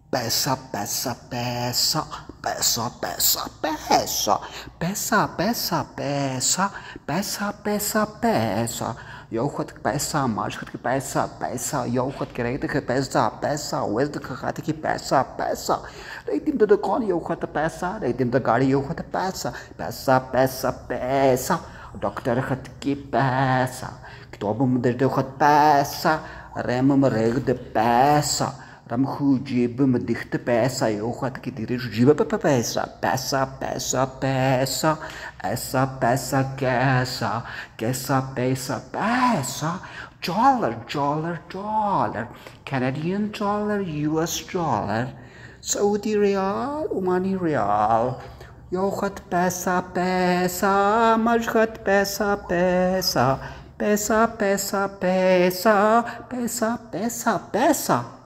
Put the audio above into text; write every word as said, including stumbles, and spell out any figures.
Paisa, paisa, paisa, paisa, paisa, paisa, paisa, paisa, paisa, paisa, paisa, paisa. ياخد paisa, ماشخد paisa, paisa, ياخد كريتك paisa, paisa, وزدك خاتك paisa, paisa. ريتم ده دكان ياخد paisa, ريتم ده गाड़ी ياخد paisa, paisa, paisa, paisa. دكتور خاتك paisa, كتاب مدرس ياخد paisa, رام مريض paisa. رمخو جيب مديخت بيسا يوخد كتير جيب بيسا بيسا بيسا بيسا اسا بيسا كيسا كيسا بيسا بيسا dollar dollar dollar Canadian dollar U S dollar سعودي ريال عماني ريال يوخد بيسا بيسا مجخد بيسا بيسا بيسا بيسا بيسا بيسا بيسا بيسا